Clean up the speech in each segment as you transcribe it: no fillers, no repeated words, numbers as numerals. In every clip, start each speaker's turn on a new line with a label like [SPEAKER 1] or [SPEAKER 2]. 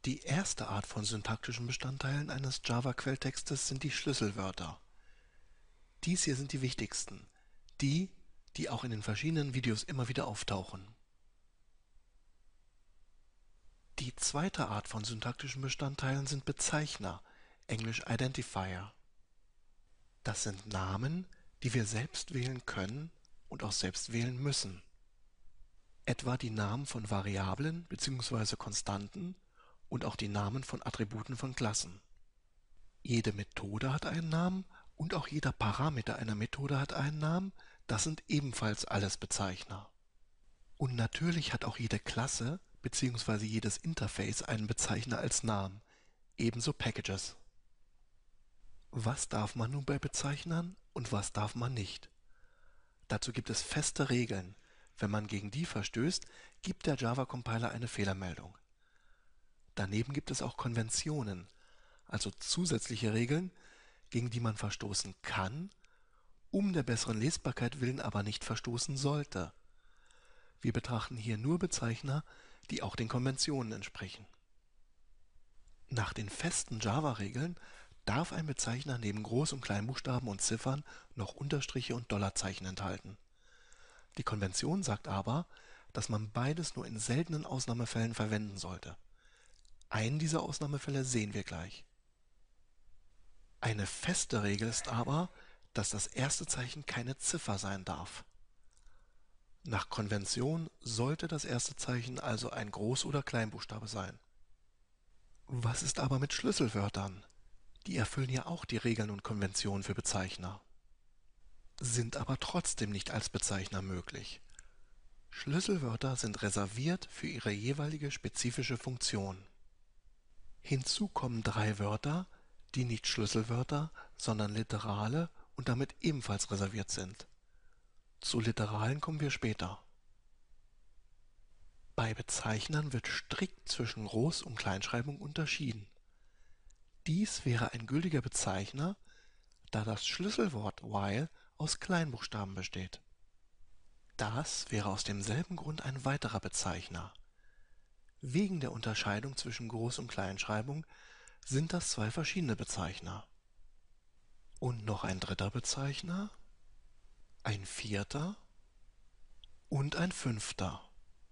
[SPEAKER 1] Die erste Art von syntaktischen Bestandteilen eines Java-Quelltextes sind die Schlüsselwörter. Dies hier sind die wichtigsten, die auch in den verschiedenen Videos immer wieder auftauchen. Die zweite Art von syntaktischen Bestandteilen sind Bezeichner, englisch Identifier. Das sind Namen, die wir selbst wählen können und auch selbst wählen müssen. Etwa die Namen von Variablen bzw. Konstanten und auch die Namen von Attributen von Klassen. Jede Methode hat einen Namen und auch jeder Parameter einer Methode hat einen Namen, das sind ebenfalls alles Bezeichner. Und natürlich hat auch jede Klasse bzw. jedes Interface einen Bezeichner als Namen, ebenso Packages. Was darf man nun bei Bezeichnern und was darf man nicht? Dazu gibt es feste Regeln. Wenn man gegen die verstößt, gibt der Java-Compiler eine Fehlermeldung. Daneben gibt es auch Konventionen, also zusätzliche Regeln, gegen die man verstoßen kann, um der besseren Lesbarkeit willen aber nicht verstoßen sollte. Wir betrachten hier nur Bezeichner, die auch den Konventionen entsprechen. Nach den festen Java-Regeln darf ein Bezeichner neben Groß- und Kleinbuchstaben und Ziffern noch Unterstriche und Dollarzeichen enthalten. Die Konvention sagt aber, dass man beides nur in seltenen Ausnahmefällen verwenden sollte. Einen dieser Ausnahmefälle sehen wir gleich. Eine feste Regel ist aber, dass das erste Zeichen keine Ziffer sein darf. Nach Konvention sollte das erste Zeichen also ein Groß- oder Kleinbuchstabe sein. Was ist aber mit Schlüsselwörtern? Die erfüllen ja auch die Regeln und Konventionen für Bezeichner, sind aber trotzdem nicht als Bezeichner möglich. Schlüsselwörter sind reserviert für ihre jeweilige spezifische Funktion. Hinzu kommen 3 Wörter, die nicht Schlüsselwörter, sondern Literale und damit ebenfalls reserviert sind. Zu Literalen kommen wir später. Bei Bezeichnern wird strikt zwischen Groß- und Kleinschreibung unterschieden. Dies wäre ein gültiger Bezeichner, da das Schlüsselwort while aus Kleinbuchstaben besteht. Das wäre aus demselben Grund ein weiterer Bezeichner. Wegen der Unterscheidung zwischen Groß- und Kleinschreibung sind das 2 verschiedene Bezeichner. Und noch ein dritter Bezeichner, ein vierter und ein fünfter.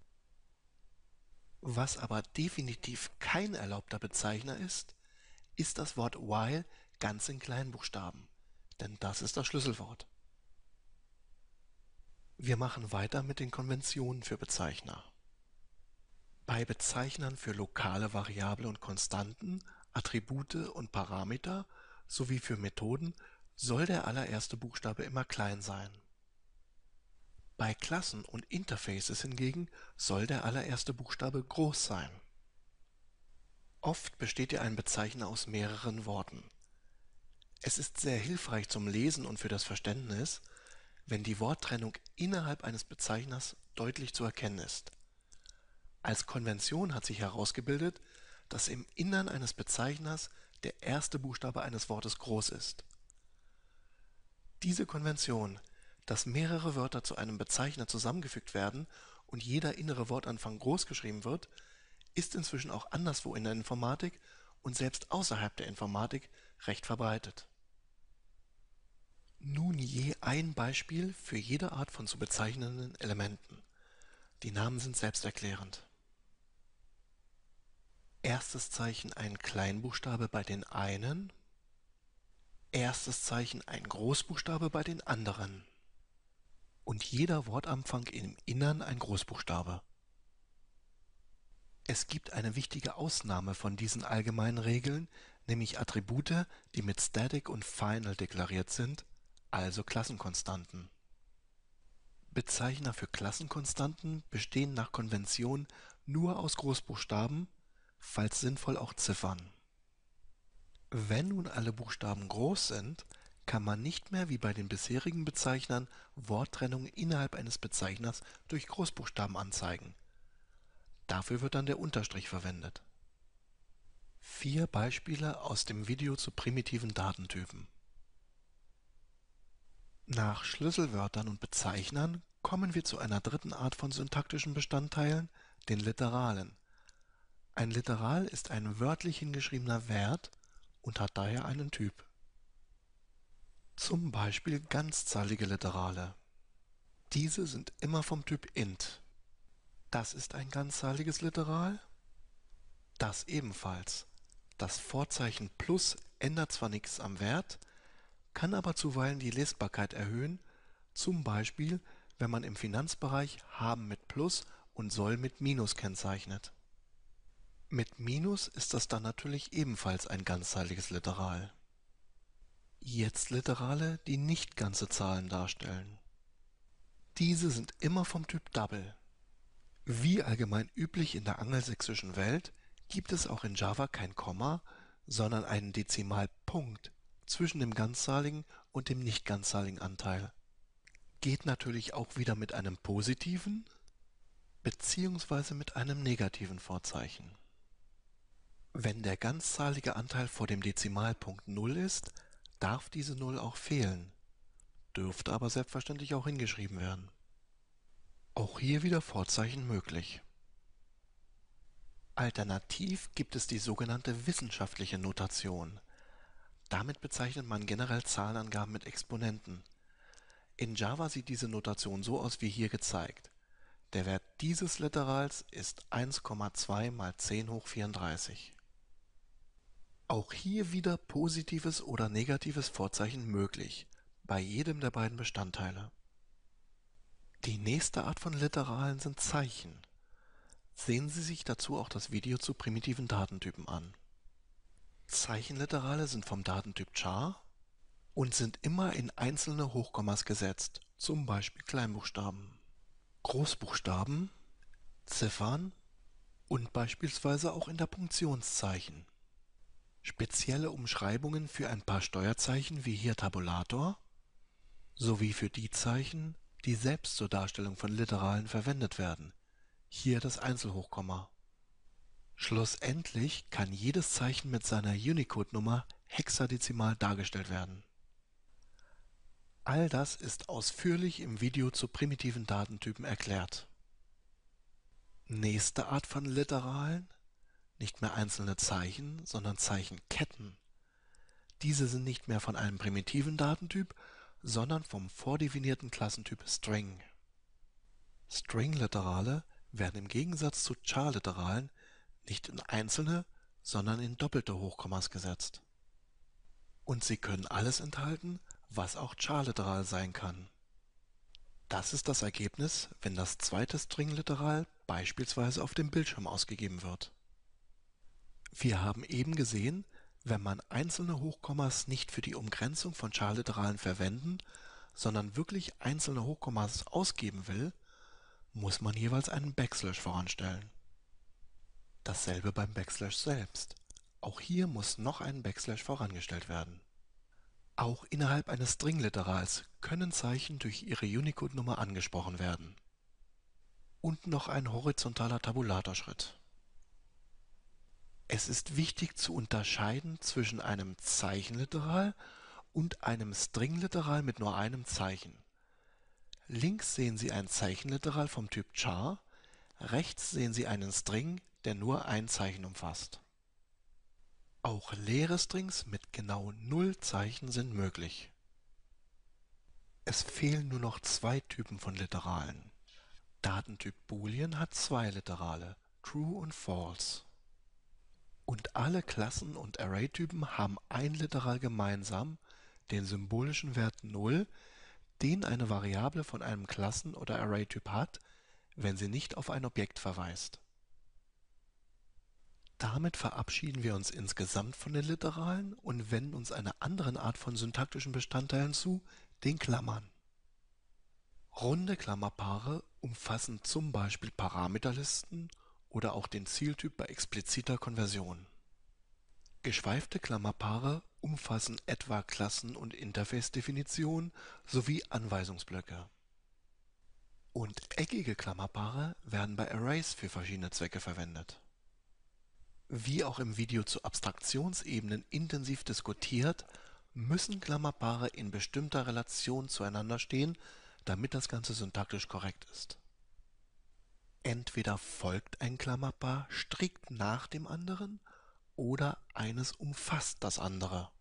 [SPEAKER 1] Was aber definitiv kein erlaubter Bezeichner ist, ist das Wort while ganz in Kleinbuchstaben, denn das ist das Schlüsselwort. Wir machen weiter mit den Konventionen für Bezeichner. Bei Bezeichnern für lokale Variable und Konstanten, Attribute und Parameter sowie für Methoden soll der allererste Buchstabe immer klein sein. Bei Klassen und Interfaces hingegen soll der allererste Buchstabe groß sein. Oft besteht ja ein Bezeichner aus mehreren Worten. Es ist sehr hilfreich zum Lesen und für das Verständnis, wenn die Worttrennung innerhalb eines Bezeichners deutlich zu erkennen ist. Als Konvention hat sich herausgebildet, dass im Innern eines Bezeichners der erste Buchstabe eines Wortes groß ist. Diese Konvention, dass mehrere Wörter zu einem Bezeichner zusammengefügt werden und jeder innere Wortanfang groß geschrieben wird, ist inzwischen auch anderswo in der Informatik und selbst außerhalb der Informatik recht verbreitet. Nun je ein Beispiel für jede Art von zu bezeichnenden Elementen. Die Namen sind selbsterklärend. Erstes Zeichen ein Kleinbuchstabe bei den einen, erstes Zeichen ein Großbuchstabe bei den anderen und jeder Wortanfang im Innern ein Großbuchstabe. Es gibt eine wichtige Ausnahme von diesen allgemeinen Regeln, nämlich Attribute, die mit Static und Final deklariert sind, also Klassenkonstanten. Bezeichner für Klassenkonstanten bestehen nach Konvention nur aus Großbuchstaben, falls sinnvoll auch Ziffern. Wenn nun alle Buchstaben groß sind, kann man nicht mehr wie bei den bisherigen Bezeichnern Worttrennung innerhalb eines Bezeichners durch Großbuchstaben anzeigen. Dafür wird dann der Unterstrich verwendet. 4 Beispiele aus dem Video zu primitiven Datentypen. Nach Schlüsselwörtern und Bezeichnern kommen wir zu einer dritten Art von syntaktischen Bestandteilen, den Literalen. Ein Literal ist ein wörtlich hingeschriebener Wert und hat daher einen Typ. Zum Beispiel ganzzahlige Literale. Diese sind immer vom Typ int. Das ist ein ganzzahliges Literal. Das ebenfalls. Das Vorzeichen plus ändert zwar nichts am Wert, kann aber zuweilen die Lesbarkeit erhöhen, zum Beispiel, wenn man im Finanzbereich haben mit Plus und soll mit Minus kennzeichnet. Mit Minus ist das dann natürlich ebenfalls ein ganzzeiliges Literal. Jetzt Literale, die nicht ganze Zahlen darstellen. Diese sind immer vom Typ Double. Wie allgemein üblich in der angelsächsischen Welt gibt es auch in Java kein Komma, sondern einen Dezimalpunkt zwischen dem ganzzahligen und dem nicht ganzzahligen Anteil. Geht natürlich auch wieder mit einem positiven bzw. mit einem negativen Vorzeichen. Wenn der ganzzahlige Anteil vor dem Dezimalpunkt 0 ist, darf diese 0 auch fehlen, dürfte aber selbstverständlich auch hingeschrieben werden. Auch hier wieder Vorzeichen möglich. Alternativ gibt es die sogenannte wissenschaftliche Notation. Damit bezeichnet man generell Zahlenangaben mit Exponenten. In Java sieht diese Notation so aus wie hier gezeigt. Der Wert dieses Literals ist 1,2 mal 10 hoch 34. Auch hier wieder positives oder negatives Vorzeichen möglich, bei jedem der beiden Bestandteile. Die nächste Art von Literalen sind Zeichen. Sehen Sie sich dazu auch das Video zu primitiven Datentypen an. Zeichenliterale sind vom Datentyp char und sind immer in einzelne Hochkommas gesetzt, zum Beispiel Kleinbuchstaben, Großbuchstaben, Ziffern und beispielsweise auch in der Punktionszeichen. Spezielle Umschreibungen für ein paar Steuerzeichen wie hier Tabulator sowie für die Zeichen, die selbst zur Darstellung von Literalen verwendet werden, hier das Einzelhochkomma. Schlussendlich kann jedes Zeichen mit seiner Unicode-Nummer hexadezimal dargestellt werden. All das ist ausführlich im Video zu primitiven Datentypen erklärt. Nächste Art von Literalen: nicht mehr einzelne Zeichen, sondern Zeichenketten. Diese sind nicht mehr von einem primitiven Datentyp, sondern vom vordefinierten Klassentyp String. String-Literale werden im Gegensatz zu char-Literalen nicht in einzelne, sondern in doppelte Hochkommas gesetzt. Und sie können alles enthalten, was auch char-Literal sein kann. Das ist das Ergebnis, wenn das zweite String-Literal beispielsweise auf dem Bildschirm ausgegeben wird. Wir haben eben gesehen, wenn man einzelne Hochkommas nicht für die Umgrenzung von char-Literalen verwenden, sondern wirklich einzelne Hochkommas ausgeben will, muss man jeweils einen Backslash voranstellen. Dasselbe beim Backslash selbst. Auch hier muss noch ein Backslash vorangestellt werden. Auch innerhalb eines String-Literals können Zeichen durch ihre Unicode-Nummer angesprochen werden. Und noch ein horizontaler Tabulatorschritt. Es ist wichtig zu unterscheiden zwischen einem Zeichenliteral und einem String-Literal mit nur einem Zeichen. Links sehen Sie ein Zeichenliteral vom Typ char, rechts sehen Sie einen String, der nur ein Zeichen umfasst. Auch leere Strings mit genau 0 Zeichen sind möglich. Es fehlen nur noch zwei Typen von Literalen. Datentyp Boolean hat zwei Literale, True und False. Und alle Klassen- und Arraytypen haben ein Literal gemeinsam, den symbolischen Wert 0, den eine Variable von einem Klassen- oder Arraytyp hat, wenn sie nicht auf ein Objekt verweist. Damit verabschieden wir uns insgesamt von den Literalen und wenden uns einer anderen Art von syntaktischen Bestandteilen zu, den Klammern. Runde Klammerpaare umfassen zum Beispiel Parameterlisten oder auch den Zieltyp bei expliziter Konversion. Geschweifte Klammerpaare umfassen etwa Klassen- und Interface-Definitionen sowie Anweisungsblöcke. Und eckige Klammerpaare werden bei Arrays für verschiedene Zwecke verwendet. Wie auch im Video zu Abstraktionsebenen intensiv diskutiert, müssen Klammerpaare in bestimmter Relation zueinander stehen, damit das Ganze syntaktisch korrekt ist. Entweder folgt ein Klammerpaar strikt nach dem anderen oder eines umfasst das andere.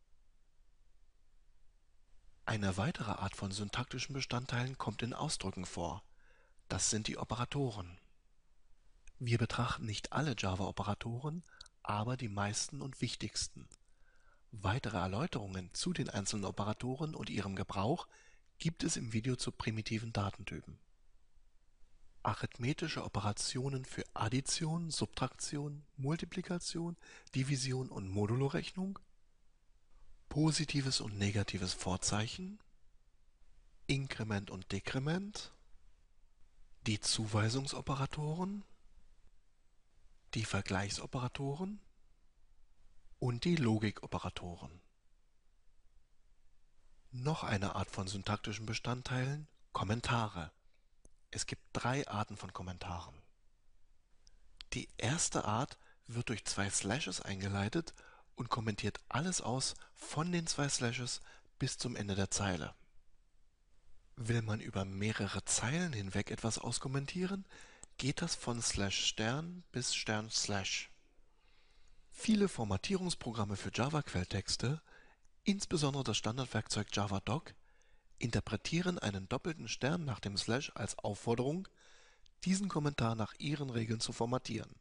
[SPEAKER 1] Eine weitere Art von syntaktischen Bestandteilen kommt in Ausdrücken vor. Das sind die Operatoren. Wir betrachten nicht alle Java-Operatoren, aber die meisten und wichtigsten. Weitere Erläuterungen zu den einzelnen Operatoren und ihrem Gebrauch gibt es im Video zu primitiven Datentypen. Arithmetische Operationen für Addition, Subtraktion, Multiplikation, Division und Modulorechnung, positives und negatives Vorzeichen, Inkrement und Dekrement, die Zuweisungsoperatoren, die Vergleichsoperatoren und die Logikoperatoren. Noch eine Art von syntaktischen Bestandteilen: Kommentare. Es gibt 3 Arten von Kommentaren. Die erste Art wird durch 2 Slashes eingeleitet und kommentiert alles aus von den 2 Slashes bis zum Ende der Zeile. Will man über mehrere Zeilen hinweg etwas auskommentieren, geht das von /Stern bis //. Viele Formatierungsprogramme für Java-Quelltexte, insbesondere das Standardwerkzeug JavaDoc, interpretieren einen doppelten Stern nach dem Slash als Aufforderung, diesen Kommentar nach ihren Regeln zu formatieren.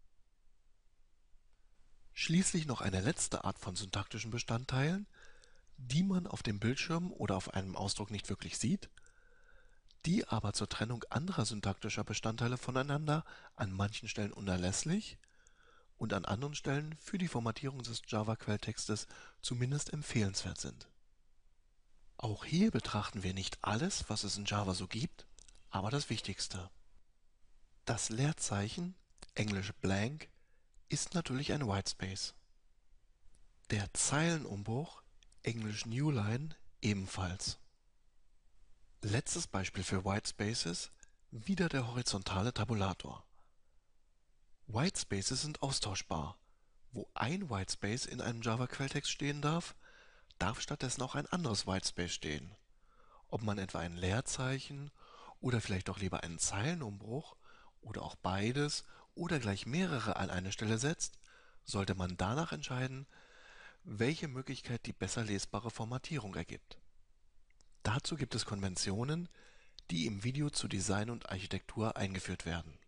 [SPEAKER 1] Schließlich noch eine letzte Art von syntaktischen Bestandteilen, die man auf dem Bildschirm oder auf einem Ausdruck nicht wirklich sieht, die aber zur Trennung anderer syntaktischer Bestandteile voneinander an manchen Stellen unerlässlich und an anderen Stellen für die Formatierung des Java-Quelltextes zumindest empfehlenswert sind. Auch hier betrachten wir nicht alles, was es in Java so gibt, aber das Wichtigste. Das Leerzeichen, englisch blank, ist natürlich ein Whitespace. Der Zeilenumbruch, englisch newline, ebenfalls. Letztes Beispiel für Whitespaces, wieder der horizontale Tabulator. Whitespaces sind austauschbar. Wo ein Whitespace in einem Java-Quelltext stehen darf, darf stattdessen auch ein anderes Whitespace stehen. Ob man etwa ein Leerzeichen oder vielleicht doch lieber einen Zeilenumbruch oder auch beides oder gleich mehrere an eine Stelle setzt, sollte man danach entscheiden, welche Möglichkeit die besser lesbare Formatierung ergibt. Dazu gibt es Konventionen, die im Video zu Design und Architektur eingeführt werden.